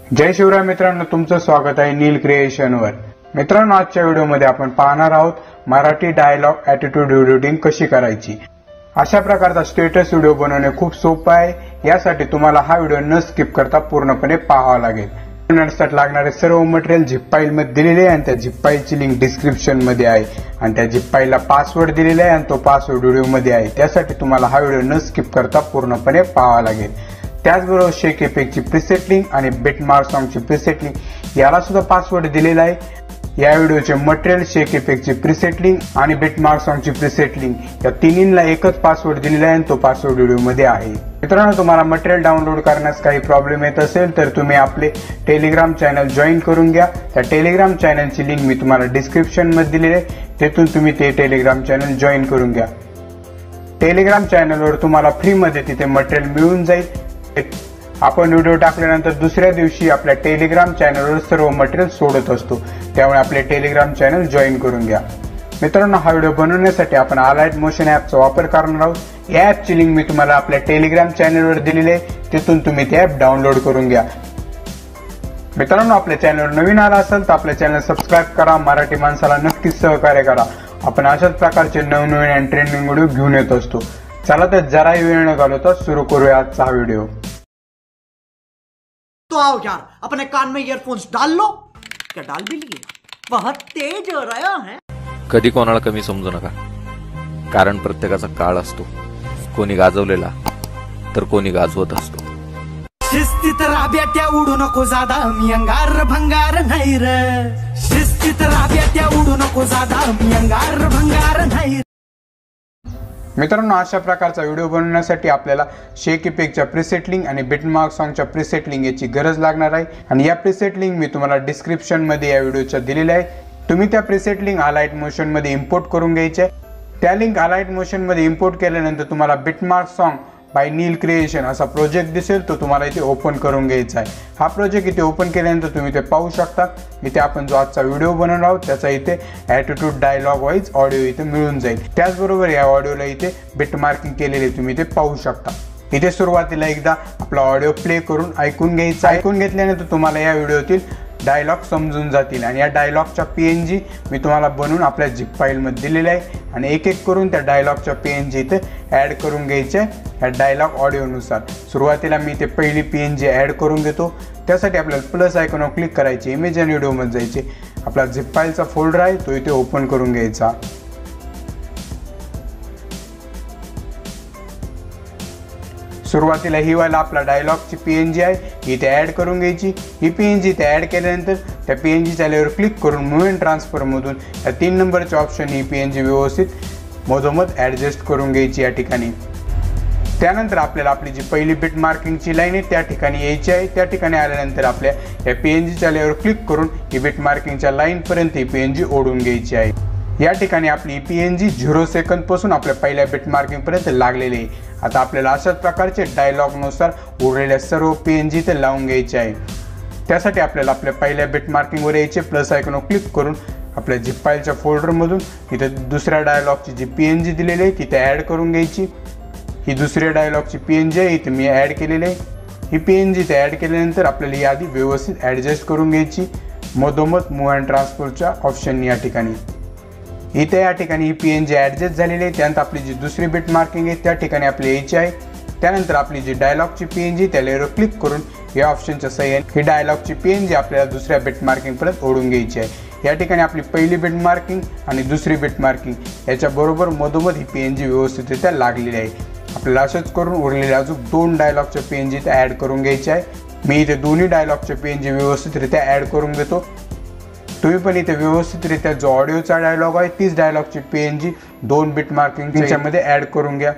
जय शिवराय मित्रांनो, तुमचं स्वागत आहे नील क्रिएशनवर। मित्रांनो, आजच्या व्हिडिओमध्ये आपण पाहणार आहोत मराठी डायलॉग ॲटिट्यूड एडिटिंग कशी करायची। अशा प्रकारचा स्टेटस व्हिडिओ बनवणे खूप सोपं आहे। यासाठी तुम्हाला हा व्हिडिओ न स्किप करता पूर्णपणे पाहावा लागेल। बनवण्यासाठी लागणारे सर्व मटेरियल झिप फाईल मध्ये दिलेले आहे आणि त्या झिप फाईलची लिंक डिस्क्रिप्शन मध्ये आहे आणि त्या झिप फाईलला पासवर्ड दिलेला आहे आणि तो पासवर्ड व्हिडिओ मध्ये आहे। त्यासाठी तुम्हाला हा व्हिडिओ न स्किप करता पूर्णपणे पाहावा लागेल। त्याचबरोबर शेक इफेक्टची प्रीसेट लिंक आणि बिटमार्क सॉन्गची प्रीसेट लिंक याला सुद्धा पासवर्ड दिलेला आहे। या व्हिडिओचे मटेरियल, शेक इफेक्टची प्रीसेट लिंक आणि बिटमार्क सॉन्गची प्रीसेट लिंक या तिन्हींना एकच पासवर्ड दिलेला आहे आणि तो पासवर्ड व्हिडिओ मध्ये आहे। मित्रांनो, तुम्हाला मटेरियल डाउनलोड करण्यास काही प्रॉब्लेम येत असेल तर तुम्ही आपले टेलिग्राम चॅनल जॉईन करून घ्या। त्या टेलिग्राम चॅनलची लिंक मी तुम्हाला डिस्क्रिप्शन मध्ये दिली आहे, तेथून तुम्ही ते टेलिग्राम चॅनल जॉईन करून घ्या। टेलिग्राम चॅनलवर तुम्हाला फ्री मध्ये तिथे मटेरियल मिळून जाईल। आपण व्हिडिओ टाकल्यानंतर दुसऱ्या दिवशी आपल्या टेलिग्राम चॅनलवर सर्व मटेरियल सोडत असतो, त्यामुळे आपले टेलिग्राम चॅनल जॉईन करून घ्या। मित्रांनो, हा व्हिडिओ बनवण्यासाठी आपण अलाइट मोशन ॲपचा वापर करणार आहोत। या ॲपची लिंक मी तुम्हाला आपल्या टेलिग्राम चॅनलवर दिलेली आहे, तिथून तुम्ही ते ॲप डाउनलोड करून घ्या। मित्रांनो, आपल्या चॅनलवर नवीन आला असेल तर आपल्या चॅनल सबस्क्राईब करा, मराठी माणसाला नक्कीच सहकार्य करा। आपण अशाच प्रकारचे नवनवीन आणि ट्रेंडिंग व्हिडिओ घेऊन येत असतो। चला तर जराही वेळ न घालवता सुरू करूया आजचा हा व्हिडिओ। तो आओ यार, अपने कान में ईयरफोन्स डाल लो। क्या डाल भी लिए? बहुत तेज हो रहा है। कधी कोणाला कमी समजू नका, कारण प्रत्येकाचा काळ असतो। कोणी गाजवलेला तर कोणी गाजवत असतो। शिस्तीत राब्यात्या उडू नको जादा, मी अंगार भंगार नाही रे। शिस्तीत राब्यात्या उडू नको जादा, मी अंगार भंगार नाही। मित्रांनो, अशा प्रकारचा व्हिडिओ बनवण्यासाठी आपल्याला शेक इफेक्टच्या प्रीसेट लिंक आणि बिटमार्क सॉन्गच्या प्रीसेट लिंक याची गरज लागणार आहे आणि या प्रीसेट लिंक मी तुम्हाला डिस्क्रिप्शन मध्ये या व्हिडिओच्या दिलेल्या आहे। तुम्ही त्या प्रीसेट लिंक अलाइट मोशन मध्ये इम्पोर्ट करून घ्यायचे। त्या लिंक अलाइट मोशन मध्ये इम्पोर्ट केल्यानंतर तुम्हाला beat mark song by Neel creation असा प्रोजेक्ट दिसेल, तो तुम्हाला इथे ओपन करून घ्यायचा आहे। हा प्रोजेक्ट इथे ओपन केल्यानंतर तुम्ही ते पाहू शकता। इथे आपण जो आजचा व्हिडिओ बनवणार आहोत त्याचा इथे ॲटिट्यूड डायलॉग वाईज ऑडिओ इथे मिळून जाईल। त्याचबरोबर या ऑडिओला इथे बिट मार्किंग केलेले तुम्ही ते पाहू शकता। इथे सुरुवातीला एकदा आपला ऑडिओ प्ले करून ऐकून घ्यायचा। ऐकून घेतल्यानंतर तुम्हाला या व्हिडिओतील डायलॉग समजून जातील आणि या डायलॉगच्या PNG मी तुम्हाला बनवून आपल्या झिप फाईलमध्ये दिलेला आहे आणि एक एक करून त्या डायलॉगच्या PNG इथे ॲड करून घ्यायचे या डायलॉग ऑडिओनुसार। सुरुवातीला मी इथे पहिली PNG ॲड करून घेतो। त्यासाठी आपल्याला प्लस आयकॉनवर क्लिक करायचे, इमेज आणि व्हिडिओमध्ये जायचे। आपला झिप फाईलचा फोल्डर आहे तो इथे ओपन करून घ्यायचा। सुरुवातीला ही वाला आपला डायलॉगची PNG आहे, इथे ॲड करून घ्यायची। ही PNG इथे ॲड केल्यानंतर त्या PNGच्या लेअरवर क्लिक करून मूव्ह ट्रान्सफर मधून या 3 नंबरचे ऑप्शन ही PNG व्यवस्थित मधोमध ॲडजस्ट करून घ्यायची या ठिकाणी। त्यानंतर आपल्याला आपली जी पहिली बिट मार्किंगची लाईन आहे त्या ठिकाणी यायची आहे। त्या ठिकाणी आल्यानंतर आपल्या या PNGच्या लेअरवर क्लिक करून ही बिट मार्किंगच्या लाईन पर्यंत ही PNG ओढून घ्यायची आहे। या ठिकाणी आपली PNG 0 सेकंद पासून आपल्या पहिल्या बिट मार्किंग पर्यंत लागलेली आहे। आता आपल्याला अशाच प्रकारचे डायलॉगनुसार उरलेल्या सर्व PNG इथे लावून घ्यायचे आहे। त्यासाठी आपल्याला आपल्या पहिल्या बिट मार्किंगवर यायचे, प्लस आयकॉनवर क्लिक करून आपल्या झिप फाईलच्या फोल्डरमधून इथे दुसऱ्या डायलॉगची जी PNG दिलेली आहे तिथे ॲड करून घ्यायची। ही दुसऱ्या डायलॉगची PNG आहे, इथे मी ॲड केलेली आहे। ही PNG इथे ॲड केल्यानंतर आपल्याला यादी व्यवस्थित ॲडजस्ट करून घ्यायची मधोमध मूव्ह अँड ट्रान्सफरच्या ऑप्शन या ठिकाणी। इथे या ठिकाणी ही PNG ॲडजस्ट झालेली आहे। त्यानंतर आपली जी दुसरी बिट मार्किंग आहे त्या ठिकाणी आपली यायची आहे। त्यानंतर आपली जी डायलॉगची PNG त्या लेअरवर क्लिक करून या ऑप्शनच्या सहाय्याने ही डायलॉगची PNG आपल्याला दुसऱ्या बिट मार्किंग पर्यंत ओढून घ्यायची आहे। या ठिकाणी आपली पहिली बिट मार्किंग आणि दुसरी बिट मार्किंग याच्या बरोबर मधोमध ही PNG व्यवस्थितरित्या लागलेली आहे। आपल्याला असंच करून उरलेल्या अजून 2 डायलॉगच्या PNG इथे ॲड करून घ्यायचे आहे। मी इथे दोन्ही डायलॉगच्या PNG व्यवस्थितरित्या ॲड करून घेतो। तुम्ही पण इथे व्यवस्थितरित्या जो ऑडिओचा डायलॉग आहे तीच डायलॉगची PNG 2 बिट मार्किंगच्या मध्ये ॲड करून घ्या।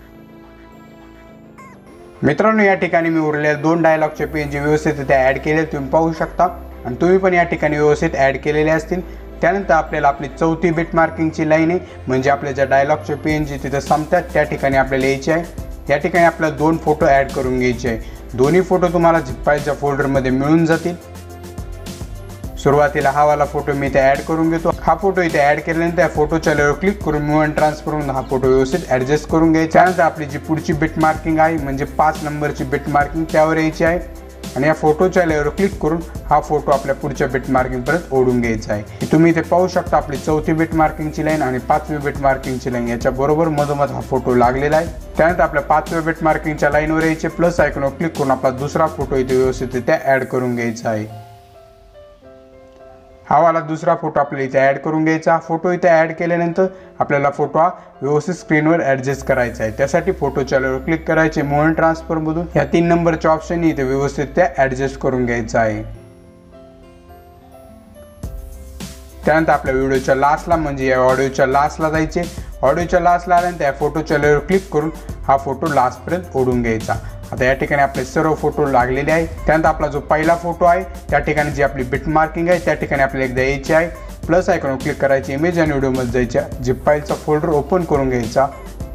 मित्रांनो, या ठिकाणी मी उरलेल्या 2 डायलॉगच्या PNG व्यवस्थितरित्या ॲड केले तुम्ही पाहू शकता आणि तुम्ही पण या ठिकाणी व्यवस्थित ॲड केलेले असतील। त्यानंतर आपल्याला आपली चौथी बिट मार्किंगची लाईन आहे, म्हणजे आपल्या ज्या डायलॉगच्या PNG तिथे संपतात त्या ठिकाणी आपल्याला यायची आहे। या ठिकाणी आपल्याला 2 फोटो ॲड करून घ्यायचे आहे। दोन्ही फोटो तुम्हाला झिप फाईलच्या फोल्डरमध्ये मिळून जातील। सुरुवातीला हा वाला फोटो मी इथे ॲड करून घेतो। हा फोटो इथे ॲड केल्यानंतर या फोटोच्या लेअरवर क्लिक करून मूव्ह अँड ट्रान्सफर करून हा फोटो व्यवस्थित ॲडजस्ट करून घ्यायचा। त्यानंतर आपली जी पुढची बिट मार्किंग आहे म्हणजे 5 नंबरची बिट मार्किंग त्यावर यायची आहे। आणि या फोटोच्या लेअरवर क्लिक करून हा फोटो आपल्या पुढच्या बिट मार्किंग पर्यंत ओढून घ्यायचा आहे। तुम्ही इथे पाहू शकता आपली 4थी बिट मार्किंगची लाईन आणि 5वी बिट मार्किंगची लाईन याच्या बरोबर मधोमध हा फोटो लागलेला आहे। त्यानंतर आपल्या 5व्या बिट मार्किंगच्या लाईनवर यायचे, प्लस आयकॉनवर क्लिक करून आपला दुसरा फोटो इथे व्यवस्थितरित्या ऍड करून घ्यायचा आहे। हा वाला दुसरा फोटो आपल्याला इथे ऍड करून घ्यायचा। फोटो इथे ऍड केल्यानंतर आपल्याला फोटो हा व्यवस्थित स्क्रीनवर ऍडजस्ट करायचा आहे। त्यासाठी फोटोच्या लेअरवर क्लिक करायचे, मूव्ह अँड ट्रान्सफर मधून या 3 नंबरच्या ऑप्शन इथे व्यवस्थितरित्या ऍडजस्ट करून घ्यायचा आहे। त्यानंतर आपल्या व्हिडिओच्या लास्टला म्हणजे या ऑडिओच्या लास्टला जायचे। ऑडिओच्या लास्टला आल्यानंतर या फोटोच्या लेअरवर क्लिक करून हा फोटो लास्टपर्यंत ओढून घ्यायचा। आता या ठिकाणी आपले सर्व फोटो लागलेले आहे। त्यानंतर आपला जो पहिला फोटो आहे त्या ठिकाणी जी आपली बिट मार्किंग आहे त्या ठिकाणी आपल्याला एकदा यायची आहे, प्लस आयकॉनवर क्लिक करायची, इमेज आणि व्हिडिओमध्ये जायच्या, झिप फाईलचा फोल्डर ओपन करून घ्यायचा।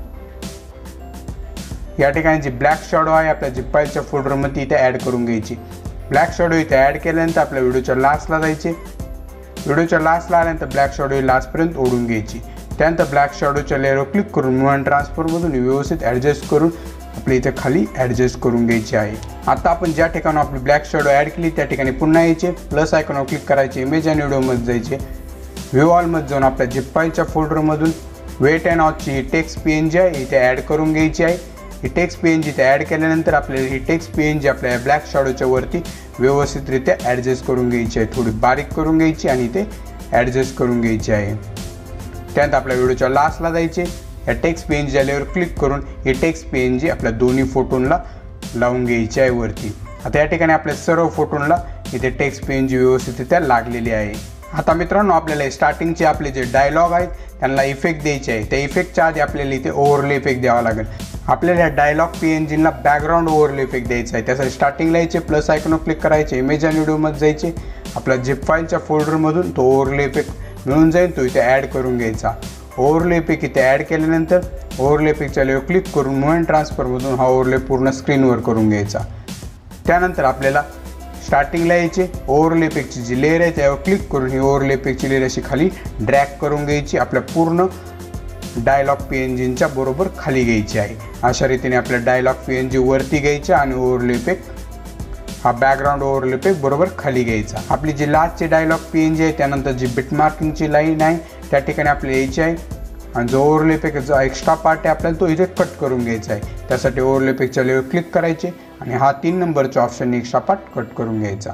या ठिकाणी जी ब्लॅक शॅडो आहे आपल्या झिप फाईलच्या फोल्डरमध्ये इथे ऍड करून घ्यायची। ब्लॅक शॅडो इथे ऍड केल्यानंतर आपल्या व्हिडिओच्या लास्टला जायचे। व्हिडिओच्या लास्टला आल्यानंतर ब्लॅक शॅडो लास्टपर्यंत ओढून घ्यायची। त्यानंतर ब्लॅक शॅडोच्या लेअरवर क्लिक करून मूव्ह अँड ट्रान्सफरमधून व्यवस्थित ॲडजस्ट करून आपल्या इथे खाली ॲडजस्ट करून घ्यायची आहे। आता आपण ज्या ठिकाणी आपली ब्लॅक शॅडो ॲड केली त्या ठिकाणी पुन्हा यायचे, प्लस आयकॉनवर क्लिक करायचे, इमेज आणि व्हिडिओमध्ये जायचे, व्ह्यू ऑलमध्ये जाऊन आपल्या झिप फाईलच्या फोल्डरमधून वेट अँड ऑचची ही टेक्स्ट PNG आहे इथे ॲड करून घ्यायची आहे। ही टेक्स्ट PNG इथे ॲड केल्यानंतर आपल्याला ही टेक्स्ट PNG आपल्या ब्लॅक शॅडोच्या वरती व्यवस्थितरित्या ॲडजस्ट करून घ्यायची आहे, थोडी बारीक करून घ्यायची आणि इथे ॲडजस्ट करून घ्यायची आहे। त्यानंतर आपल्या व्हिडिओच्या लास्टला जायचे, या टेक्स्ट PNG लेअरवर क्लिक करून ही टेक्स्ट PNG आपल्या दोन्ही फोटोंना लावून घ्यायची आहे वरती। आता या ठिकाणी आपल्या सर्व फोटोंना इथे टेक्स्ट PNG व्यवस्थितरित्या लागलेली आहे। आता मित्रांनो आपल्याला स्टार्टिंगचे आपले जे डायलॉग आहेत त्यांना इफेक्ट द्यायचे आहे। त्या इफेक्टच्या आधी आपल्याला इथे ओव्हरले इफेक्ट द्यावा लागेल। आपल्याला या डायलॉग PNGला बॅकग्राऊंड ओव्हरले इफेक्ट द्यायचा आहे। त्यासाठी स्टार्टिंगला यायचे, प्लस आयकॉनवर क्लिक करायचे, इमेज आणि व्हिडिओमध्ये जायचे, आपल्या झिप फाईलच्या फोल्डरमधून तो ओव्हरले इफेक्ट मिळून जाईल तो इथे ॲड करून घ्यायचा। ओव्हरले इफेक्ट इथे ॲड केल्यानंतर ओव्हरले इफेक्टच्या लेअरवर क्लिक करून मूव्ह अँड ट्रान्सफरमधून हा ओव्हरले पूर्ण स्क्रीनवर करून घ्यायचा। त्यानंतर आपल्याला स्टार्टिंगला यायचे, ओव्हरले इफेक्टची जी लेअर आहे त्यावर क्लिक करून ही ओव्हरले इफेक्टची लेअर अशी खाली ड्रॅग करून घ्यायची, आपल्या पूर्ण डायलॉग PNGच्या बरोबर खाली घ्यायची आहे। अशा रीतीने आपल्या डायलॉग PNG वरती घ्यायच्या आणि ओव्हरले इफेक्ट हा बॅकग्राऊंड ओव्हरले इफेक्ट बरोबर खाली घ्यायचा। आपली जी लास्टची डायलॉग PNG आहे त्यानंतर जी बिट मार्किंगची लाईन आहे त्या ठिकाणी आपल्याला यायची आहे आणि जो ओव्हरले इफेक्ट जो एक्स्ट्रा पार्ट आहे आपल्याला तो इथे कट करून घ्यायचा आहे। त्यासाठी ओव्हरले इफेक्टच्या लेअरवर क्लिक करायचे आणि हा 3 नंबरच्या ऑप्शनने एक्स्ट्रा पार्ट कट करून घ्यायचा।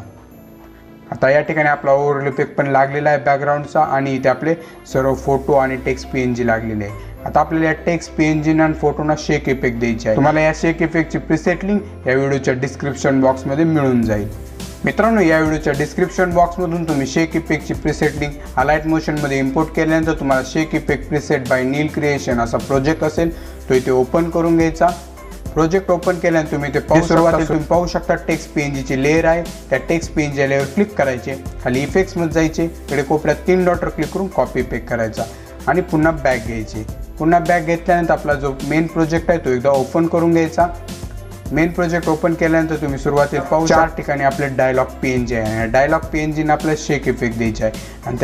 आता या ठिकाणी आपला ओव्हरले इफेक्ट पण लागलेला आहे बॅकग्राऊंडचा आणि इथे आपले सर्व फोटो आणि टेक्स्ट PNG लागलेले आहे। आता आपल्याला या टेक्स्ट PNG आणि फोटोना शेक इफेक्ट द्यायचे आहे। तुम्हाला या शेक इफेक्टची प्रीसेट लिंक या व्हिडिओच्या डिस्क्रिप्शन बॉक्समध्ये मिळून जाईल। मित्रांनो या व्हिडिओच्या डिस्क्रिप्शन बॉक्समधून तुम्ही शेक इफेक्टची प्रीसेट लिंक अलाइट मोशनमध्ये इम्पोर्ट केल्यानंतर तुम्हाला shake effect preset by Neel creation असा प्रोजेक्ट असेल तो इथे ओपन करून घ्यायचा। प्रोजेक्ट ओपन केल्यानंतर तुम्ही इथे सुरुवातीला तुम्ही पाहू शकता टेक्स्ट PNGची लेअर आहे, त्या टेक्स्ट PNG लेअरवर क्लिक करायचे, खाली इफेक्ट्समध्ये जायचे, इकडे कोपऱ्यात 3 डॉटवर क्लिक करून कॉपी इफेक्ट करायचा आणि पुन्हा बॅक घ्यायचे। पुन्हा बॅक घेतल्यानंतर आपला जो मेन प्रोजेक्ट आहे तो एकदा ओपन करून घ्यायचा। मेन प्रोजेक्ट ओपन केल्यानंतर तुम्ही सुरुवातीला पाहू 4 ठिकाणी आपले डायलॉग PNG आहे आणि डायलॉग PNGने आपल्याला शेक इफेक्ट द्यायचे आहे आणि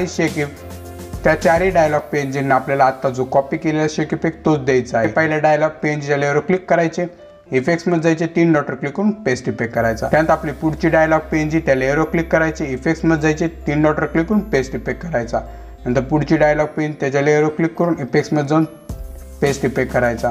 त्या चारही डायलॉग PNGने आपल्याला आता जो कॉपी केलेला शेक इफेक्ट तोच द्यायचा आहे। पहिल्या डायलॉग PNGच्या लेअरवर क्लिक करायचे, इफेक्ट्समध्ये जायचे, 3 डॉटवर क्लिक करून पेस्ट इफेक्ट करायचा। त्यानंतर आपली पुढची डायलॉग PNG त्या लेअरवर क्लिक करायचे, इफेक्ट्समध्ये जायचे, 3 डॉटवर क्लिक करून पेस्ट इफेक्ट करायचा। नंतर पुढची डायलॉग PNG त्याच्या लेअरवर क्लिक करून इफेक्ट्समध्ये जाऊन पेस्ट इफेक्ट करायचा।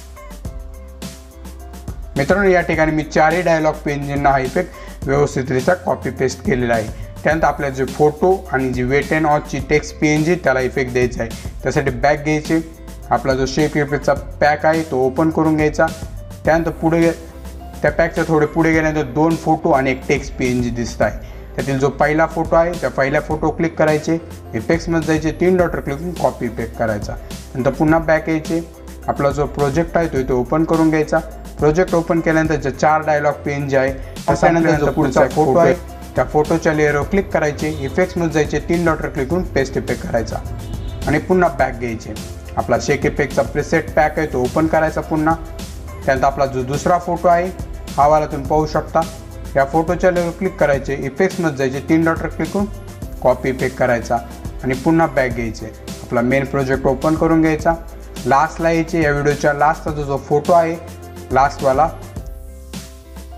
मित्रांनो या ठिकाणी मी 4ही डायलॉग PNGना हा इफेक्ट व्यवस्थितरित्या कॉपी पेस्ट केलेला आहे। त्यानंतर आपल्याला जे फोटो आणि जी वेट अँड ऑचची टेक्स्ट PNG त्याला इफेक्ट द्यायचा आहे। त्यासाठी बॅक घ्यायचे, आपला जो शेक इफेक्टचा पॅक आहे तो ओपन करून घ्यायचा। त्यानंतर पुढे त्या पॅकच्या थोडे पुढे गेल्यानंतर 2 फोटो आणि एक टेक्स्ट PNG दिसत आहे। त्यातील जो पहिला फोटो आहे त्या पहिल्या फोटो क्लिक करायचे, इफेक्ट्समध्ये जायचे, 3 डॉटवर क्लिक करून कॉपी इफेक्ट करायचा। नंतर पुन्हा बॅक यायचे, आपला जो प्रोजेक्ट आहे तो इथे ओपन करून घ्यायचा। प्रोजेक्ट ओपन केल्यानंतर जे 4 डायलॉग PNG आहे त्यानंतर जो पुढचा फोटो आहे त्या फोटोच्या लेअरवर क्लिक करायचे, इफेक्ट्समध्ये जायचे, 3 डॉटवर क्लिक करून पेस्ट इफेक्ट करायचा आणि पुन्हा बॅक घ्यायचे। आपला शेक इफेक्टचा प्रीसेट पॅक आहे तो ओपन करायचा पुन्हा। त्यानंतर आपला जो दुसरा फोटो आहे हा वाला तुम्ही पाहू शकता, या फोटोच्या लेअरवर क्लिक करायचे, इफेक्ट्समध्ये जायचे, 3 डॉटवर क्लिक करून कॉपी इफेक्ट करायचा आणि पुन्हा बॅक घ्यायचे। आपला मेन प्रोजेक्ट ओपन करून घ्यायचा, लास्टला यायचे, या व्हिडिओच्या लास्टचा जो फोटो आहे लास्टवाला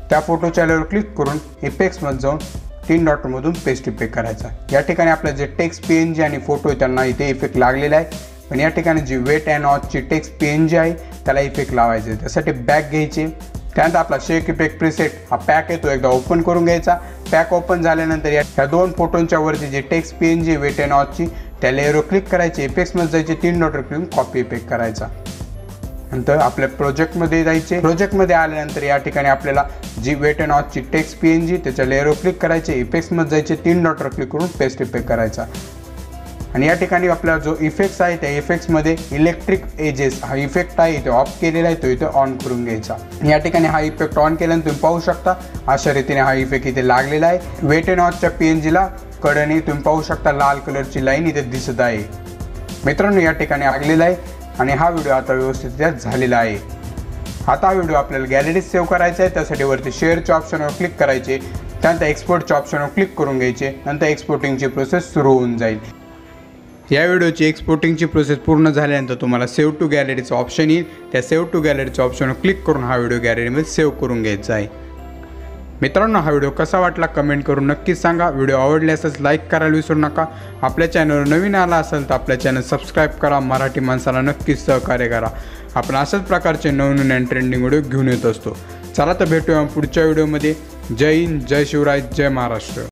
त्या फोटोच्या लेअरवर क्लिक करून इफेक्ट्समध्ये जाऊन 3 डॉटमधून पेस्ट इफेक्ट करायचा। या ठिकाणी आपलं जे टेक्स्ट PNG आणि फोटो आहे त्यांना इथे इफेक्ट लागलेला आहे, पण या ठिकाणी जी वेट अँड ऑचची टेक्स्ट PNG आहे त्याला इफेक्ट लावायचे। त्यासाठी बॅक घ्यायचे, त्यानंतर आपला शेक इफेक्ट प्रिसेट हा पॅक आहे तो एकदा ओपन करून घ्यायचा। पॅक ओपन झाल्यानंतर या 2 फोटोंच्या वरती जे टेक्स्ट PNG वेट अँड ऑचची त्या लेअरवर क्लिक करायचे, इफेक्ट्समध्ये जायचे, 3 डॉटवर क्लिक कॉपी इफेक्ट करायचा। नंतर आपल्या प्रोजेक्टमध्ये जायचे, प्रोजेक्टमध्ये आल्यानंतर या ठिकाणी आपल्याला जी वेट अँड ऑचची टेक्स्ट PNG त्याच्या लेअरवर क्लिक करायचे, इफेक्ट्समध्ये जायचे, 3 डॉटवर क्लिक करून पेस्ट इफेक्ट करायचा। आणि या ठिकाणी आपला जो इफेक्ट्स आहे त्या इफेक्ट्समध्ये इलेक्ट्रिक एजेस हा इफेक्ट आहे इथे ऑफ केलेला आहे तो इथे ऑन करून घ्यायचा। या ठिकाणी हा इफेक्ट ऑन केल्यानंतर तुम्ही पाहू शकता अशा रीतीने हा इफेक्ट इथे लागलेला आहे। वेट अँड ऑचच्या PNGला कडेने तुम्ही पाहू शकता लाल कलरची लाईन इथे दिसत आहे। मित्रांनो या ठिकाणी लागलेला आहे आणि हा व्हिडिओ आता व्यवस्थित झालेला आहे। आता हा व्हिडिओ आपल्याला गॅलरीत सेव्ह करायचा आहे, त्यासाठी वरती शेअरच्या ऑप्शनवर क्लिक करायचे, त्यानंतर एक्सपोर्टच्या ऑप्शनवर क्लिक करून घ्यायचे, नंतर एक्सपोर्टिंगची प्रोसेस सुरू होऊन जाईल। या व्हिडिओची एक्सपोर्टिंगची प्रोसेस पूर्ण झाल्यानंतर तुम्हाला सेव्ह टू गॅलरीचं ऑप्शन येईल, त्या सेव्ह टू गॅलरीच्या ऑप्शनवर क्लिक करून हा व्हिडिओ गॅलरीमध्ये सेव्ह करून घ्यायचा आहे। मित्रांनो हा व्हिडिओ कसा वाटला कमेंट करून नक्कीच सांगा। व्हिडिओ आवडले असेल लाईक करायला विसरू नका। आपल्या चॅनलवर नवीन आला असेल तर आपल्या चॅनल सबस्क्राईब करा, मराठी माणसाला नक्कीच सहकार्य करा। आपण अशाच प्रकारचे नवनवीन आणि ट्रेंडिंग व्हिडिओ घेऊन येत असतो। चला तर भेटूया पुढच्या व्हिडिओमध्ये। जय हिंद, जय शिवराय, जय महाराष्ट्र।